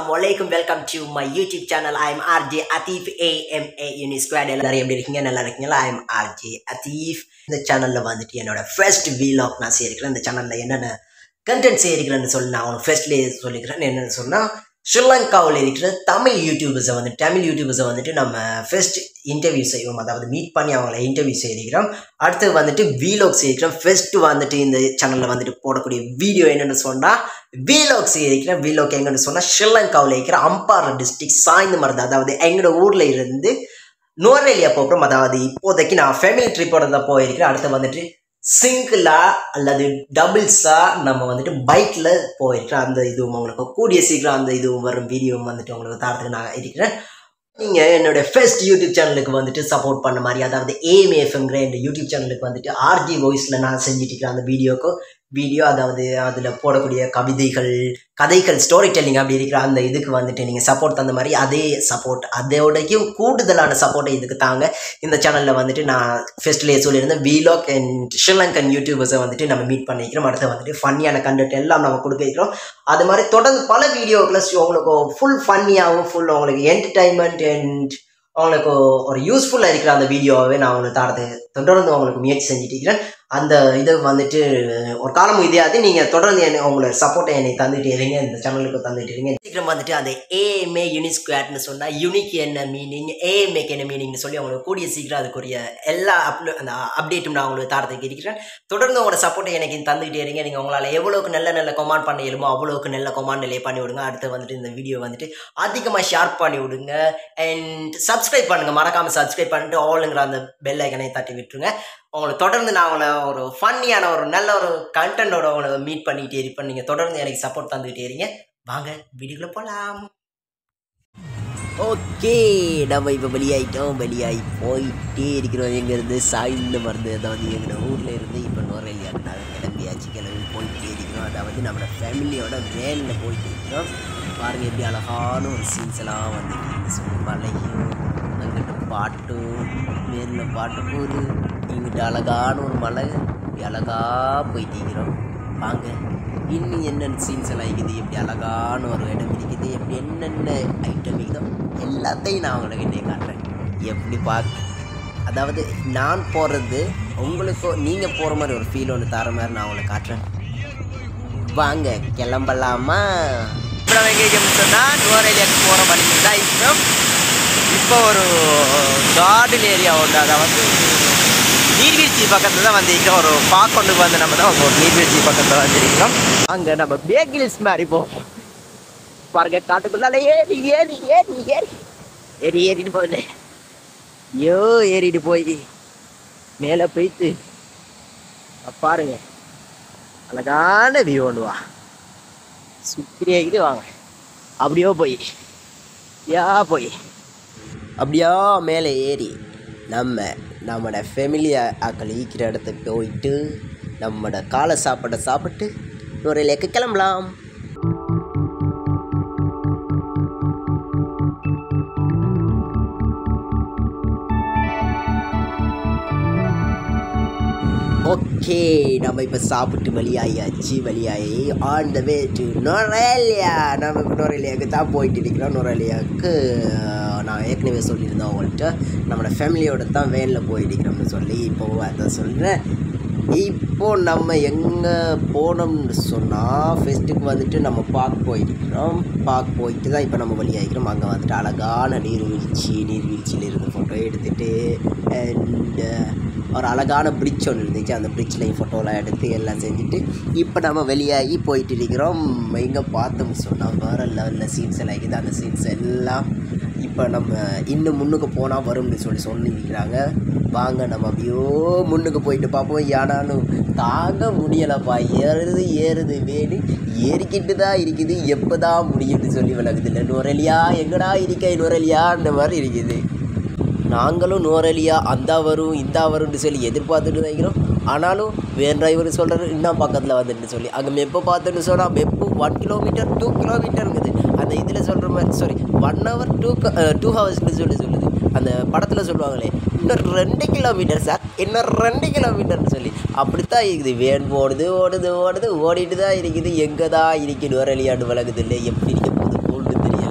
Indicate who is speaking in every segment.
Speaker 1: Assalamualaikum. Welcome to my YouTube channel. I am RjAtheef AMA Uni Squad. எல்லாரும் எப்படி இருக்கீங்க? நல்லா இருக்கீங்களா? I am RjAtheef. இந்த சேனல்ல வந்துட்டு என்னோட ஃபர்ஸ்ட் vlog நான் செய்கிறேன். இந்த சேனல்ல என்னென்ன கண்டென்ட் செய்கிறேன்னு சொல்லி நான் உங்களுக்கு ஃபர்ஸ்ட்லேயே சொல்லிக்கிறேன். என்னென்னு சொன்னால் ஸ்ரீலங்காவில் இருக்கிற தமிழ் யூடியூபர்ஸை வந்துட்டு நம்ம ஃபர்ஸ்ட் இன்டர்வியூ செய்வோம். அதாவது மீட் பண்ணி அவங்கள இன்டர்வியூ செய்கிறோம். அடுத்து வந்துட்டு வீலாக் செய்கிறோம். ஃபர்ஸ்ட்டு வந்துட்டு இந்த சேனலில் வந்துட்டு போடக்கூடிய வீடியோ என்னென்னு சொன்னால் வீலாக் செய்கிறேன். வீலாக் எங்கன்னு சொன்னால் ஸ்ரீலங்காவில் இருக்கிற அம்பாறை டிஸ்ட்ரிக்ட் சாய்ந்து மருது, அதாவது எங்களோட ஊரில் இருந்து நுவரா எலியா போகிறோம். அதாவது இப்போதைக்கு நான் ஃபேமிலி ட்ரிப்போட தான் போயிருக்கிறேன். அடுத்து வந்துட்டு சிங்கிளா அல்லது டபுள்ஸா நம்ம வந்துட்டு பைக்கில் போயிருக்கிறேன். அந்த இதுவும் உங்களுக்கு கூடிய சீக்கிரம் அந்த இதுவும் வரும் வீடியோவும் வந்துட்டு உங்களுக்கு தரத்துக்கு நான் இருக்கிறேன். நீங்கள் என்னோடய ஃபர்ஸ்ட் யூடியூப் சேனலுக்கு வந்துட்டு சப்போர்ட் பண்ண மாதிரி, அதாவது AMFங்கிற இந்த யூடியூப் சேனலுக்கு வந்துட்டு RG வாய்ஸில் நான் செஞ்சுட்டு இருக்கிறேன். அந்த வீடியோ அதாவது அதில் போடக்கூடிய கதைகள் ஸ்டோரி டெல்லிங் அப்படி இருக்கிற அந்த இதுக்கு வந்துட்டு நீங்கள் சப்போர்ட் தந்த மாதிரி அதே சப்போர்ட் அதோடையும் கூடுதலான சப்போர்ட்டை இதுக்கு தாங்க. இந்த சேனலில் வந்துட்டு நான் ஃபர்ஸ்ட்லேயே சொல்லியிருந்தேன் வீலாக் அண்ட் ஸ்ரீலங்கன் யூடியூபர்ஸை வந்துட்டு நம்ம மீட் பண்ணிக்கிறோம். அடுத்து வந்துட்டு ஃபன்னியான கண்டென்ட் எல்லாம் நம்ம கொடுக்கிறோம். அது மாதிரி தொடர்ந்து பல வீடியோக்களை உங்களுக்கு ஃபுல் ஃபன்னியாகவும் ஃபுல் உங்களுக்கு என்டர்டைன்மெண்ட் அண்ட் உங்களுக்கு ஒரு யூஸ்ஃபுல்லாக இருக்கிற அந்த வீடியோவே நான் உங்களுக்கு தொடர்ந்து உங்களுக்கு முயற்சி செஞ்சுட்டு இருக்கிறேன். அந்த இதை வந்துட்டு ஒரு காலம் இதையாவது நீங்கள் தொடர்ந்து உங்களோட சப்போர்ட்டை என்னை தந்துகிட்டே இருங்க, இந்த சேனலுக்கு தந்துகிட்டு இருங்க. சீக்கிரம் வந்துட்டு அந்த AMA யூனி ஸ்குவாட்னு சொன்னால் யூனிக் என்ன மீனிங், AMAக்கு என்ன மீனிங்னு சொல்லி அவங்களுக்கு கூடிய சீக்கிரம் அதுக்குரிய எல்லா அந்த அப்டேட்டும் நான் உங்களுக்கு தரத்துக்கு இருக்கிறேன். தொடர்ந்து உங்களோட சப்போர்ட்டை எனக்கு தந்துகிட்டே இருங்க. நீங்கள் உங்களால் எவ்வளோக்கு நல்ல கமெண்ட் பண்ண இயலுமோ அவ்வளோக்கு நல்ல கமெண்ட் நிலையை பண்ணி விடுங்க. அடுத்து வந்துட்டு இந்த வீடியோ வந்துட்டு அதிகமாக ஷேர் பண்ணி விடுங்க அண்ட் சப்ஸ்கிரைப் பண்ணுங்கள். மறக்காமல் சப்ஸ்கிரைப் பண்ணிட்டு ஆளுங்கிற அந்த பெல் ஐக்கனை தட்டி விட்டுருங்க. உங்களை தொடர்ந்து நான் உங்களை ஒரு ஃபன்னியான ஒரு நல்ல ஒரு கண்டென்ட்டோட உங்களை மீட் பண்ணிக்கிட்டே இருப்பேன். நீங்கள் தொடர்ந்து எனக்கு சப்போர்ட் தந்துக்கிட்டே இருங்க. வாங்க வீடியோக்குள்ளே போகலாம். ஓகே, நம்ம இப்போ வெளியாகி போயிட்டே இருக்கிறோம். எங்கேருந்து சாய்ந்து மருந்து, அதாவது எங்கள் ஊரில் இருந்து இப்போ நுவரா எலியாவுக்கு நாங்கள் கிளம்பி போயிட்டே இருக்கிறோம். அதாவது நம்மளோட ஃபேமிலியோட வேனில் போயிட்டு இருக்கிறோம். பாருங்கள் எப்படி அழகான ஒரு சீன்ஸ் எல்லாம் வந்துட்டு சொல்லி மலையும் அங்கிட்ட பாட்டும் வேனில் பாட்டு போகுது. இங்கிட்ட அழகான ஒரு மலை அழகாக போயிட்டு இருக்கிறோம். வாங்க இன்னும் என்னென்ன சீன்ஸ் எல்லாம் இருக்குது, எப்படி அழகான ஒரு இடம் இருக்குது, எப்படி என்னென்ன ஐட்டம் இருக்குதோ எல்லாத்தையும் நான் உங்களுக்கு என்னை காட்டுறேன். எப்படி அதாவது நான் போகிறது உங்களுக்கோ நீங்கள் போகிற மாதிரி ஒரு ஃபீல் ஒன்று தர மாதிரி நான் உங்களுக்கு காட்டுறேன். வாங்க கிளம்பலாமா? இப்போ எங்கேயும் சொன்னால் நுவரா எலியாவுக்கு போகிற மாதிரி தான் இருக்கிறோம். இப்போ ஒரு கார்டன் ஏரியா உண்டு, அதாவது நீர்வீழ்ச்சி பக்கத்தில் தான் வந்திருக்கிறோம். ஒரு பார்க்கொண்டுக்கு வந்து நம்ம தான் ஒரு நீர்வீழ்ச்சி பக்கத்தில் வந்துருக்கிறோம். அங்கே நம்ம பேகில்ஸ் மாதிரி போவோம். பாருங்க காட்டுக்குள்ளால ஏறிட்டு போகுது. ஏறிட்டு போய் மேலே போயிட்டு பாருங்க அழகான வியூ ஒன்று. சுற்றியாக்கிட்டு வாங்க அப்படியோ போய் அப்படியா மேலே ஏறி நம்மளோட ஃபேமிலி ஆக்கள் ஈக்கிற இடத்துக்கு போயிட்டு நம்மளோட காலை சாப்பிட்டு நுவரா எலியாவுக்கு கிளம்பலாம். ஓகே, நம்ம இப்போ சாப்பிட்டு வெளியாகி ஆன் த வே டு நுவரா எலியா. நம்ம இப்போ நுவரா எலியாவுக்கு தான் போயிட்டு இருக்கிறோம். நுவரா எலியாவுக்கு நான் ஏற்கனவே சொல்லியிருந்தேன் அவங்கள்ட்ட, நம்மளோட ஃபேமிலியோட தான் வேனில் போயிருக்கிறோம்னு சொல்லி. இப்போது அதான் சொல்கிறேன். இப்போது நம்ம எங்கே போனோம்னு சொன்னால் ஃபெஸ்ட்டுக்கு வந்துட்டு நம்ம பார்க் போயிட்டு தான் இப்போ நம்ம வெளியாகிறோம். அங்கே வந்துட்டு அழகான நீர்வீழ்ச்சியில் இருந்து ஃபோட்டோ எடுத்துகிட்டு அண்ட் ஒரு அழகான பிரிட்ஜ் ஒன்று இருந்துச்சு. அந்த பிரிட்ஜ்லையும் ஃபோட்டோலாம் எடுத்து எல்லாம் செஞ்சுட்டு இப்போ நம்ம வெளியாகி போயிட்டு இருக்கிறோம். எங்கே பார்த்தோம்னு சொன்னால் வேறு லெவலில் சீன்ஸ் எல்லாம் இருக்குது. அந்த சீன்ஸ் எல்லாம் இப்போ நம்ம இன்னும் முன்னுக்கு போனால் வரும்னு சொல்லியிருக்கிறாங்க. வாங்க நம்ம அப்படியோ முன்னுக்கு போயிட்டு பார்ப்போம். ஏனாலும் தாங்க முடியலைப்பா, ஏறுது வேணும், ஏறிக்கிட்டு தான் இருக்குது, எப்போ தான் முடியும்னு சொல்லி விளக்குது. இல்லை நுவரா எலியா எங்கடா நுவரா எலியா அந்த மாதிரி இருக்குது. நாங்களும் நுவரா எலியா அந்த வரும் இந்த வரும்னு சொல்லி எதிர்பார்த்துட்டு தான் இருக்கிறோம். ஆனாலும் வேன் டிரைவர் சொல்கிறாரு இன்னும் பக்கத்தில் வந்துட்டு சொல்லி அங்கே மெப்பை பார்த்துன்னு சொன்னால் மெப்பு 1 கிலோமீட்டர் 2 கிலோமீட்டருங்குது. அந்த இதில் சொல்கிற மாதிரி 1 hour 2 ஹவர்ஸ்னு சொல்லுது. அந்த படத்தில் சொல்லுவாங்களே இன்னும் 2 கிலோமீட்டர் சார், இன்னும் 2 கிலோமீட்டர்னு சொல்லி அப்படித்தான் இருக்குது. வேன் ஓடிட்டு தான் இருக்குது. எங்கே தான் இருக்குது நுவரா எலியான்னு விளக்குது இல்லை, எப்படி இருக்க போகுது போல்னு தெரியாது.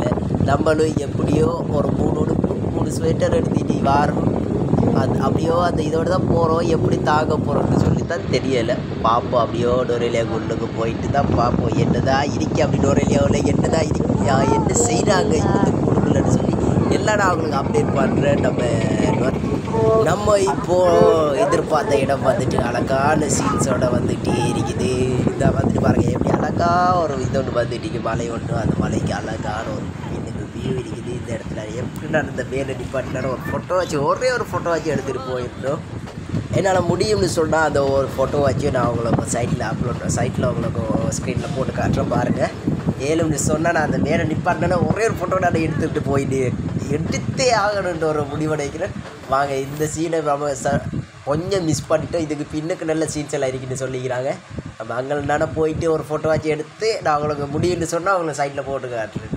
Speaker 1: நம்மளும் எப்படியோ ஒரு 3 ஸ்வெட்டர் எடுத்துட்டு வாரம் அப்படியோ அந்த இதோடு தான் போகிறோம். எப்படி தாங்க போகிறோம்னு சொல்லி தான் தெரியலை. பார்ப்போம். அப்படியோ டொரேலியாவுக்கு உள்ளுக்கு போயிட்டு தான் பார்ப்போம் என்னதான் இருக்கு அப்படி டொரேலியாவில் என்னதான் இருக்கு, என்ன செய்கிறாங்க இந்த குழுக்குள்ளன்னு சொல்லி எல்லாம் நான் அவங்களுக்கு அப்டேட் பண்ணுறேன். நம்ம இப்போது எதிர்பார்த்த இடம் வந்துட்டு அழகான சீன்ஸோட வந்துகிட்டே இருக்குது. இதை வந்துட்டு பாருங்கள் எப்படி அழகா ஒரு இது ஒன்று வந்துட்டு மலை ஒன்று, அந்த மலைக்கு அழகான ஒரு வியூ இருக்குது. இந்த இடத்துல எப்படி நான் இந்த மேலே நிப்பாட்டினாலும் ஒரு ஃபோட்டோ வச்சு ஒரே ஒரு ஃபோட்டோ வச்சு எடுத்துகிட்டு போயிருந்தோம். என்னால் முடியும்னு சொன்னால் அந்த ஒரு ஃபோட்டோ வச்சு நான் உங்களுக்கு சைட்டில் உங்களுக்கு ஸ்க்ரீனில் போட்டு காட்டுறேன் பாருங்கள். 7 சொன்னால் நான் அந்த மேலே நிப்பாட்டினா ஒரே ஒரு ஃபோட்டோ நான் எடுத்துகிட்டு போயிட்டு எடுத்தே ஆகணுன்ற ஒரு முடிவடைக்கிறேன். வாங்க இந்த சீனை நம்ம கொஞ்சம் மிஸ் பண்ணிட்டோம். இதுக்கு பின்னுக்கு நல்ல சீன்ஸ் எல்லாம் இருக்குன்னு சொல்லிக்கிறாங்க. நம்ம அங்கே போயிட்டு ஒரு ஃபோட்டோ வச்சு எடுத்து நான் அவங்களுக்கு முடியும்னு சொன்னால் அவங்களை சைட்டில் போட்டு காட்டுறேன்.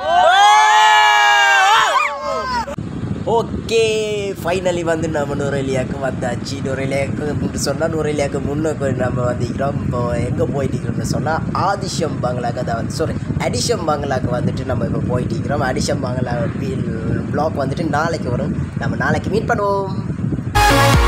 Speaker 1: ஓகே, ஃபைனலி வந்து நம்ம நுவரெலியாவுக்கு வந்தாச்சு. நுவரெலியாவுக்கு சொன்னால் நுவரெலியாவுக்கு முன்னுக்கு நம்ம வந்துக்கிறோம். இப்போ எங்கே போயிட்டுருக்கோம்னு சொன்னால் ஆதிஷம் பங்களாக்கு, அதாவது அடிஷம் பங்களாவுக்கு வந்துட்டு நம்ம இப்போ போயிட்டுருக்கிறோம். அடிஷம் பங்களா ப்ளாக் வந்துட்டு நாளைக்கு வரும். நம்ம நாளைக்கு மீட் பண்ணுவோம்.